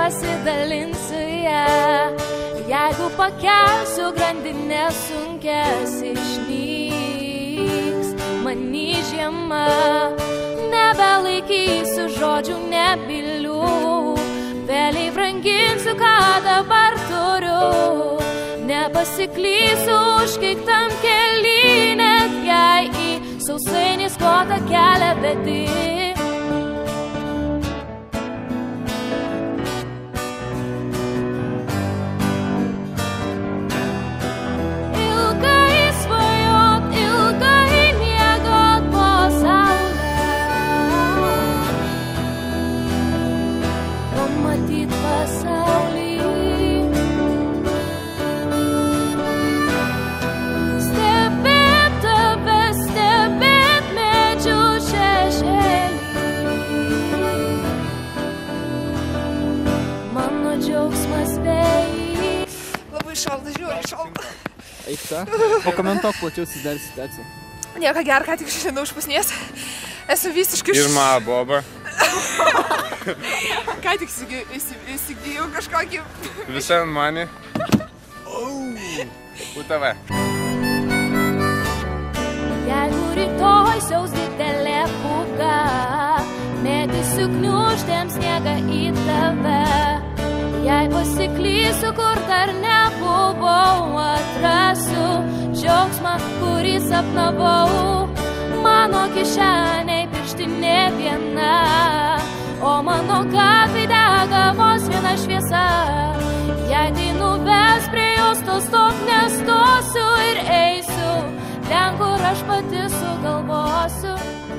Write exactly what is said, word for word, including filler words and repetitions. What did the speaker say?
pasidalinsiu ją. Jeigu pakelsiu grandinės sunkes, išnyks many žiema. Nebelaikysiu žodžių nebylių, vėliai branginsiu, ką dabar turiu. Nepasiklysiu užkeiktam kely, net jei į sausainį skotą kelią vedi. Ilgai svajot, ilgai miegot po saulę, pamatyt pasaulį. Labai šalda, žiūrė, šalda. Eik ta, pakomentuok plačiau susidarė situaciją. Nieko gero, ką tik šiandien užpusnės. Esu visiškai... Irma boba. Ką tik įsigijau kažkokį... Visai mani. Utave. Jeigu rytoj siaus didelė pūga, mėtysiu gniūžtėm sniegą į tave. Jei pasiklysiu, kur dar nebuvau, atrasiu džiaugsmą, kurį sapnavau. Mano kišeniai pirštinė viena, o mano gatvėj dega vos viena šviesa. Jei tai nuves prie jos, to stok nestosiu ir eisiu ten, kur aš pati sugalvosiu.